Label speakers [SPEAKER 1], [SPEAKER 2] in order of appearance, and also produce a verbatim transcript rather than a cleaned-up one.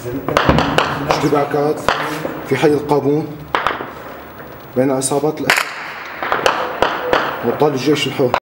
[SPEAKER 1] اشتباكات في حي القابون بين عصابات الأسد وأبطال الجيش الحر.